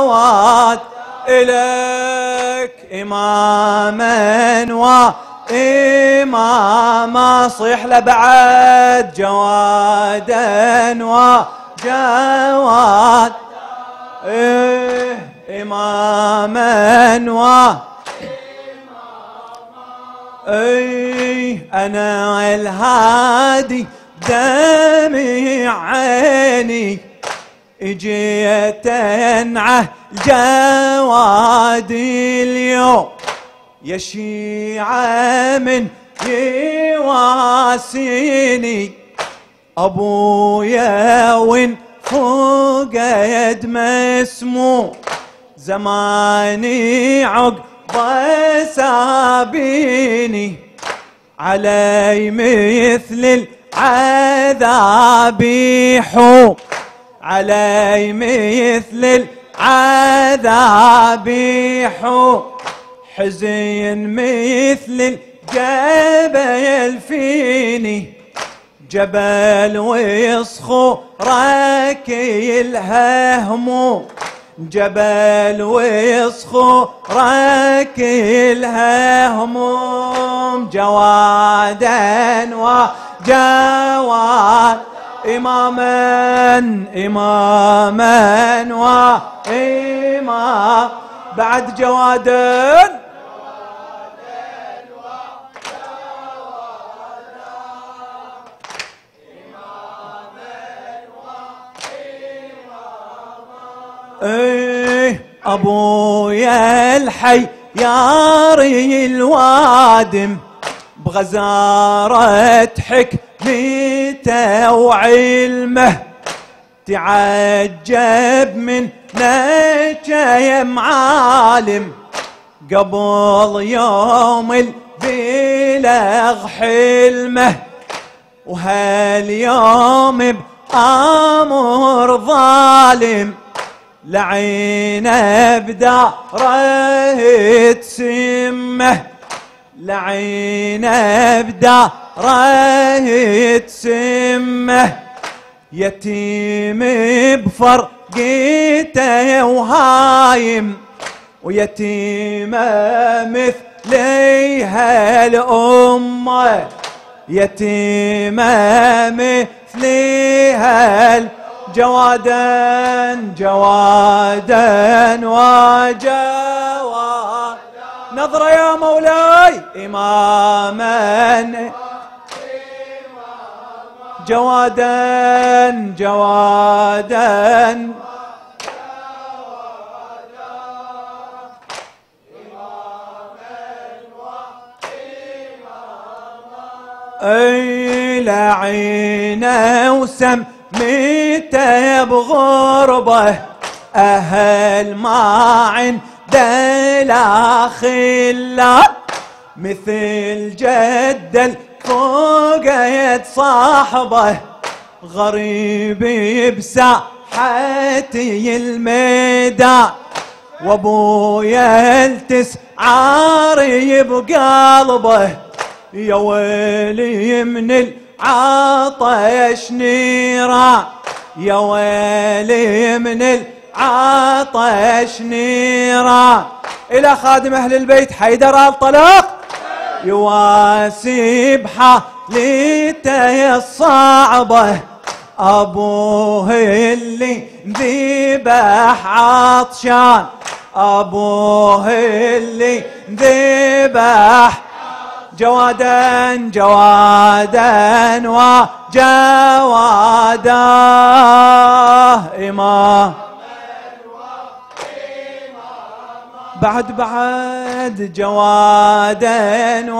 جواد إليك إماما وإماما صيح لبعد جوادا وجواد إماما أنا الهادي دمع عيني اجيت انعه جوادي اليوم يا شيعة من يواسيني ابويا وين فقد مسموم زماني عقبه سابيني علي مثل العذاب يحوم علي مثل العذاب يحوم حزين مثل الجبل فيني جبل ويصخرك الهموم جبل ويصخرك الهموم جوادا وجواد إماما وإمام بعد جوادا أبويا الحي ياري الوادم بغزارة حكمته وعلمه تعجب من نجا معالم قبل يوم البلغ حلمه وهاليوم بأمر ظالم لعينه بداره تسمه لعينه بداره تسمه يتيم بفرقته وهايم ويتيمة مثليها الأمة يتيمة مثليها جوادا جوادا وجواد نظرة يا مولاي إماما جوادا جوادا اي لعينه وسميته بغربه اهل ما عنده لا خلة مثل جد فوقيت صاحبه غريب بساحتي الميدان وابويا التسعاري بقلبه يا ويلي من العطش نيران يا ويلي من العطش نيران إلى خادم أهل البيت حيدر الطلاق يواسي بحالته الصعبة أبوه اللي ذبح عطشان أبوه اللي ذبح جوادا جوادا وجوادا إمام بعد جوادا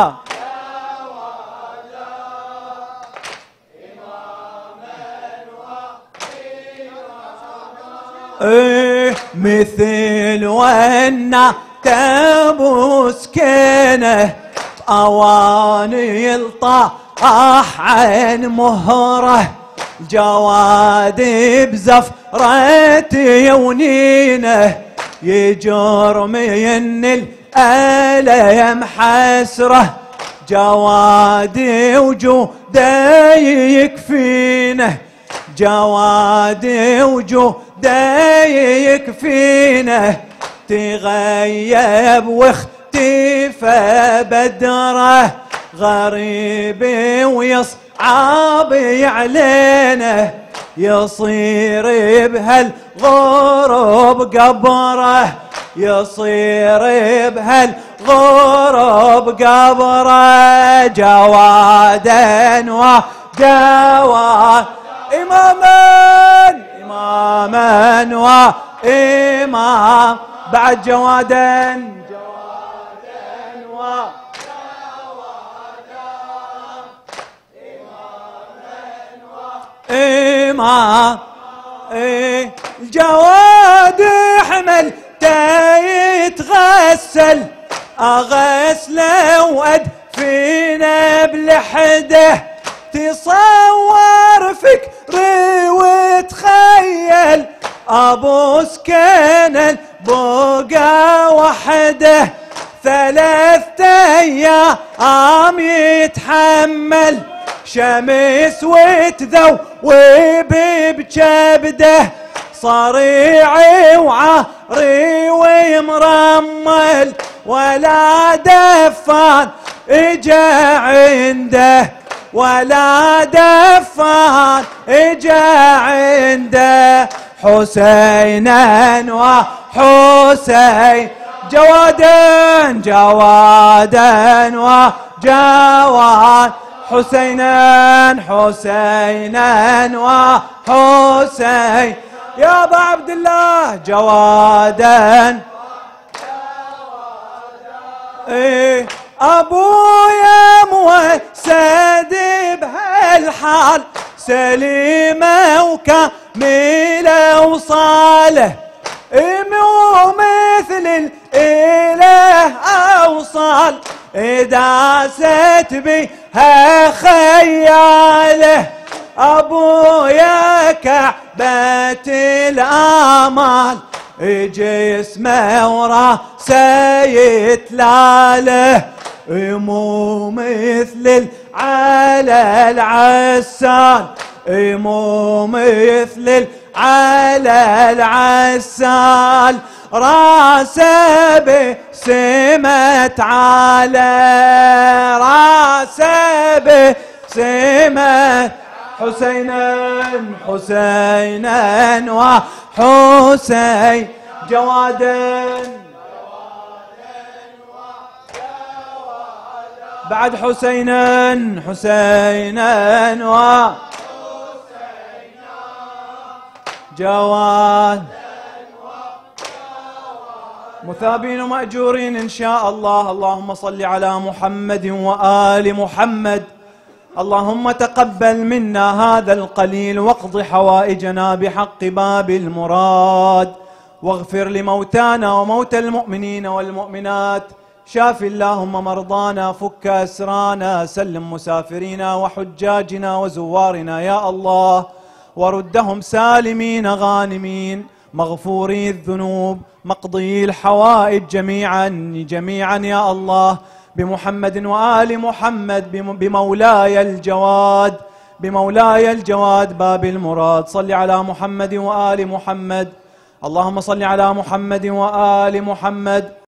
مثل ونا تبوس كنه أواني الطاح عن مهره جواد بزفرة يونينه يجر من الألم حسره جوادي وجوده يكفينه جوادي وجوده يكفينه دينه تغيب واختفى بدره غريب ويصعب علينا يصير بهالغرب قبره يصير بهالغرب قبره جوادا وجواد إماما وإمام بعد جوادا إمام الجواد حمل يتغسل أغسله وأدفنه بلحده تصور فكري وتخيل أبو سكن بقى وحده 3 أيام يتحمل شمس وتذوب بكبده صريعي وعاري ومرمل ولا دفان اجا عنده ولا دفان اجا عنده حسينا وحسين جوادا وجواد حسينا وحسين يا ابا عبد الله جوادا ابويا موسد بهالحال سليمه وكامله وصاله مو مثل الاله اوصال داست بها خياله ابويا كعبة الامال جسمه وراسه يتلاله مو مثل على العسال مو مثل على العسال راسه بسمة على راسه بسمة حسينا وحسين جوادا بعد حسينا جواد مثابين ومأجورين إن شاء الله. اللهم صل على محمد وآل محمد. اللهم تقبل منا هذا القليل واقض حوائجنا بحق باب المراد واغفر لموتانا وموتى المؤمنين والمؤمنات. شاف اللهم مرضانا فك أسرانا سلم مسافرينا وحجاجنا وزوارنا يا الله وردهم سالمين غانمين مغفوري الذنوب مقضي الحوائج جميعا يا الله بمحمد وآل محمد بمولاي الجواد باب المراد. صل على محمد وآل محمد. اللهم صل على محمد وآل محمد